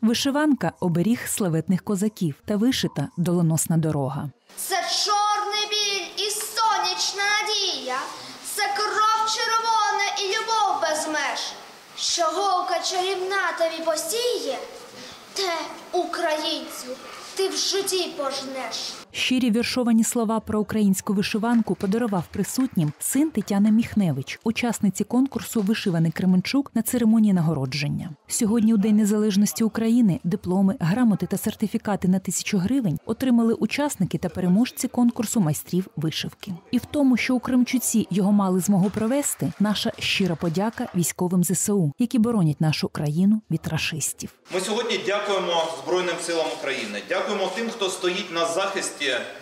Вишиванка – оберіг славетних козаків та вишита доленосна дорога. Це чорний біль і сонячна надія, це кров червона і любов без меж. Що голка чарівна тобі посіє, те, українцю, ти в житті пожнеш. Щирі віршовані слова про українську вишиванку подарував присутнім син Тетяни Міхневич, учасниці конкурсу «Вишиваний Кременчук» на церемонії нагородження. Сьогодні, у День Незалежності України, дипломи, грамоти та сертифікати на 1000 гривень отримали учасники та переможці конкурсу майстрів вишивки. І в тому, що у Кременчуці його мали змогу провести, наша щира подяка військовим ЗСУ, які боронять нашу країну від рашистів. Ми сьогодні дякуємо Збройним силам України, дякуємо тим, хто стоїть на захисті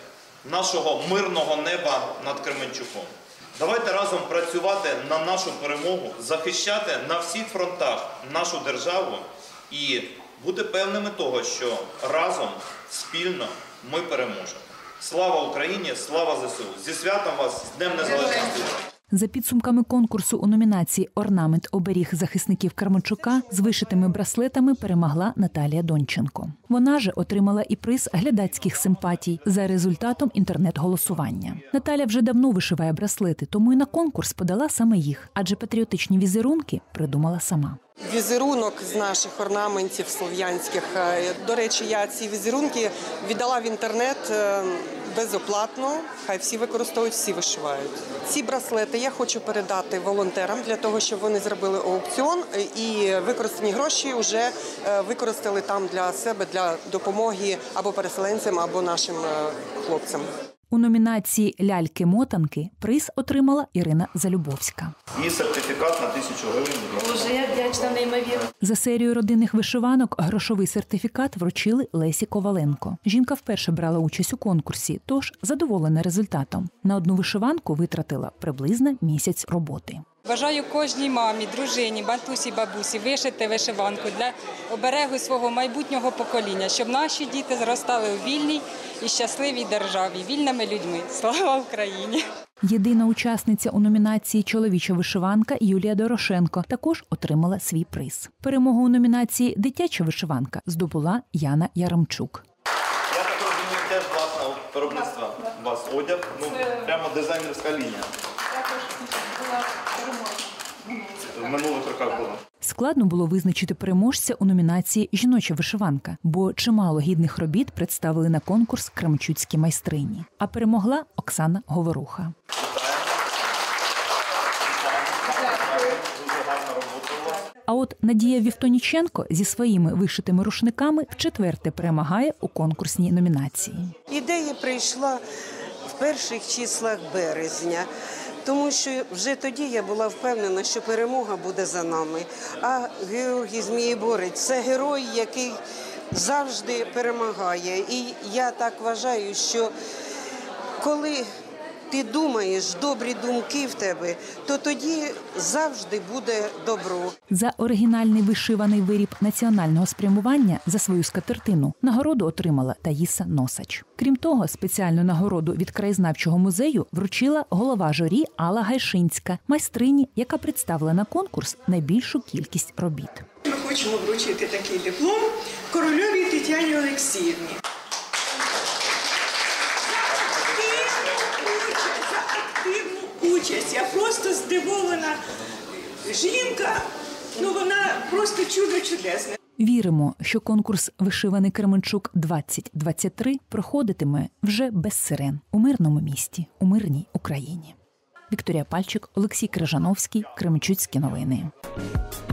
нашого мирного неба над Кременчуком. Давайте разом працювати на нашу перемогу, захищати на всіх фронтах нашу державу і бути певними того, що разом, спільно ми переможемо. Слава Україні, слава ЗСУ! Зі святом вас, з Днем Незалежності! За підсумками конкурсу у номінації «Орнамент-оберіг захисників Кременчука» з вишитими браслетами перемогла Наталія Донченко. Вона же отримала і приз глядацьких симпатій за результатом інтернет-голосування. Наталя вже давно вишиває браслети, тому і на конкурс подала саме їх, адже патріотичні візерунки придумала сама. Візерунок з наших орнаментів слов'янських. До речі, я ці візерунки віддала в інтернет безоплатно, хай всі використовують, всі вишивають. Ці браслети я хочу передати волонтерам для того, щоб вони зробили аукціон і використані гроші вже використали там для себе, для допомоги або переселенцям, або нашим хлопцям. У номінації «Ляльки-мотанки» приз отримала Ірина Залюбовська. І сертифікат на 1000 гривень. Дуже я вдячна, неймовірно. За серію родинних вишиванок грошовий сертифікат вручили Лесі Коваленко. Жінка вперше брала участь у конкурсі, тож задоволена результатом. На одну вишиванку витратила приблизно місяць роботи. Бажаю кожній мамі, дружині, матусі, бабусі вишити вишиванку для оберегу свого майбутнього покоління, щоб наші діти зростали у вільній і щасливій державі, вільними людьми. Слава Україні! Єдина учасниця у номінації «Чоловіча вишиванка» Юлія Дорошенко також отримала свій приз. Перемогу у номінації «Дитяча вишиванка» здобула Яна Яремчук. Я так розумію, теж власне виробництва у вас одяг, прямо дизайнерська лінія. В минулих роках було. Складно було визначити переможця у номінації «Жіноча вишиванка», бо чимало гідних робіт представили на конкурс кременчуцькі майстрині. А перемогла Оксана Говоруха. А от Надія Вівтоніченко зі своїми вишитими рушниками вчетверте перемагає у конкурсній номінації. Ідея прийшла в перших числах березня. Тому що вже тоді я була впевнена, що перемога буде за нами. А Георгій Змієборець – це герой, який завжди перемагає. І я так вважаю, що коли ти думаєш, добрі думки в тебе, то тоді завжди буде добро. За оригінальний вишиваний виріб національного спрямування за свою скатертину нагороду отримала Таїса Носач. Крім того, спеціальну нагороду від краєзнавчого музею вручила голова журі Алла Гайшинська, майстрині, яка представила на конкурс найбільшу кількість робіт. Ми хочемо вручити такий диплом Корольовій Тетяні Олексіївні. Участь. Я просто здивована. Жінка, вона просто чудо чудесне. Віримо, що конкурс «Вишиваний Кременчук-2023» проходитиме вже без сирен у мирному місті, у мирній Україні. Вікторія Пальчик, Олексій Крижановський, Кременчуцькі новини.